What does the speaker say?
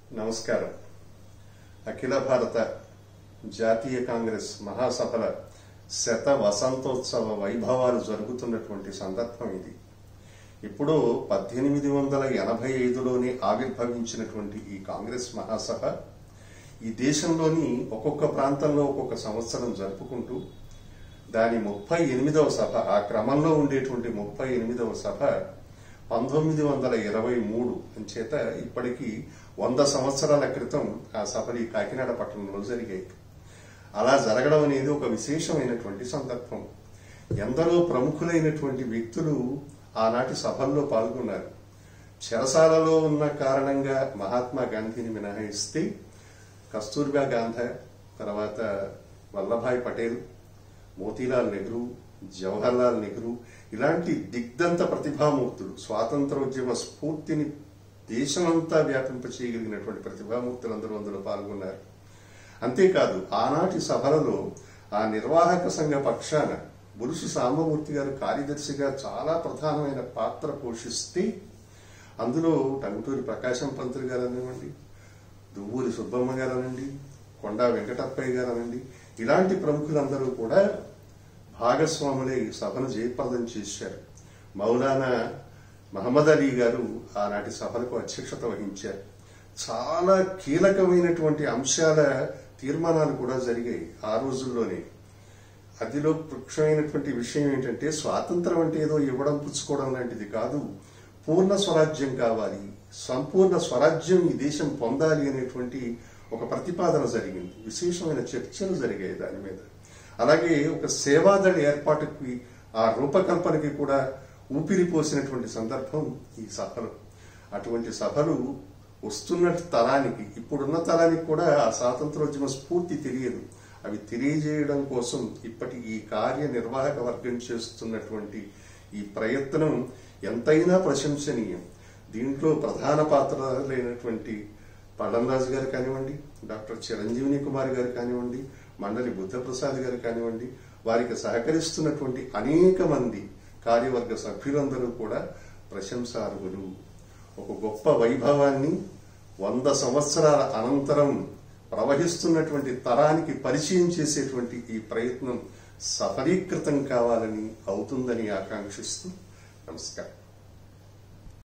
నమస్కారం. అఖిల భారత జాతీయ కాంగ్రెస్ మహాసభల శత వసంతోత్సవ వైభవాలు జరుగుతున్నటువంటి సందర్భం ఇది. ఇప్పుడు 1885లోనే ఆవిర్భవించినటువంటి ఈ కాంగ్రెస్ మహాసభ ఈ దేశంలోని ఒక్కొక్క ప్రాంతంలో ఒక్కొక్క సంవత్సరం జరుపుకుంటూ దాని 38వ సభ, ఆ క్రమంలో ఉండేటువంటి 38వ సభ 1923 అంచేత ఇప్పటికీ 100 సంవత్సరాల క్రితం ఆ సభలు కాకినాడ పట్టణంలో జరిగాయి. అలా జరగడం అనేది ఒక విశేషమైనటువంటి సందర్భం. ఎందరో ప్రముఖులైనటువంటి వ్యక్తులు ఆనాటి సభల్లో పాల్గొన్నారు. చెరసాలలో ఉన్న కారణంగా మహాత్మా గాంధీని మినహాయిస్తే కస్తూర్బా గాంధీ, తర్వాత వల్లభాయ్ పటేల్, మోతీలాల్ నెహ్రూ, జవహర్లాల్ నెహ్రూ ఇలాంటి దిగ్ధంత ప్రతిభామూర్తులు, స్వాతంత్రోద్యమ స్ఫూర్తిని దేశమంతా వ్యాపింపచేయగలిగినటువంటి ప్రతిభామూర్తులందరూ అందులో పాల్గొన్నారు. అంతేకాదు ఆనాటి సభలలో ఆ నిర్వాహక సంఘ పక్షాన బురుసు సాంబమూర్తి గారు కార్యదర్శిగా చాలా ప్రధానమైన పాత్ర పోషిస్తే అందులో టంగుటూరి ప్రకాశం పంతులు గారు అనివ్వండి, దువ్వూరి సుబ్బమ్మ గారు అనండి, కొండా వెంకటప్పయ్య గారు అనండి, ఇలాంటి ప్రముఖులందరూ కూడా భాగస్వాములే ఈ సభను జయప్రదం చేశారు. మౌలానా మహమ్మద్ అలీ గారు ఆనాటి సభలకు అధ్యక్షత వహించారు. చాలా కీలకమైనటువంటి అంశాల తీర్మానాలు కూడా జరిగాయి ఆ రోజుల్లోనే. అదిలో ముఖ్యమైనటువంటి విషయం ఏంటంటే, స్వాతంత్రం అంటే ఏదో ఇవ్వడం పుచ్చుకోవడం లాంటిది కాదు, పూర్ణ స్వరాజ్యం కావాలి, సంపూర్ణ స్వరాజ్యం ఈ దేశం పొందాలి అనేటువంటి ఒక ప్రతిపాదన జరిగింది. విశేషమైన చర్చలు జరిగాయి దాని మీద. అలాగే ఒక సేవాదళ ఏర్పాటుకి, ఆ రూపకల్పనకి కూడా ఊపిరిపోసినటువంటి సందర్భం ఈ సభలు. అటువంటి సభలు వస్తున్న తరానికి, ఇప్పుడున్న తరానికి కూడా ఆ స్వాతంత్రోద్యమ స్ఫూర్తి తెలియదు. అవి తెలియజేయడం కోసం ఇప్పటి ఈ కార్యనిర్వాహక వర్గం చేస్తున్నటువంటి ఈ ప్రయత్నం ఎంతైనా ప్రశంసనీయం. దీంట్లో ప్రధాన పాత్రలైనటువంటి పళ్ళంరాజు గారు కానివ్వండి, డాక్టర్ చిరంజీవిని కుమార్ గారు కానివ్వండి, మండలి బుద్ధప్రసాద్ గారు కానివ్వండి, వారికి సహకరిస్తున్నటువంటి అనేక మంది కార్యవర్గ సభ్యులందరూ కూడా ప్రశంసార్హులు. ఒక గొప్ప వైభవాన్ని 100 సంవత్సరాల అనంతరం ప్రవహిస్తున్నటువంటి తరానికి పరిచయం చేసేటువంటి ఈ ప్రయత్నం సఫలీకృతం కావాలని, అవుతుందని ఆకాంక్షిస్తూ నమస్కారం.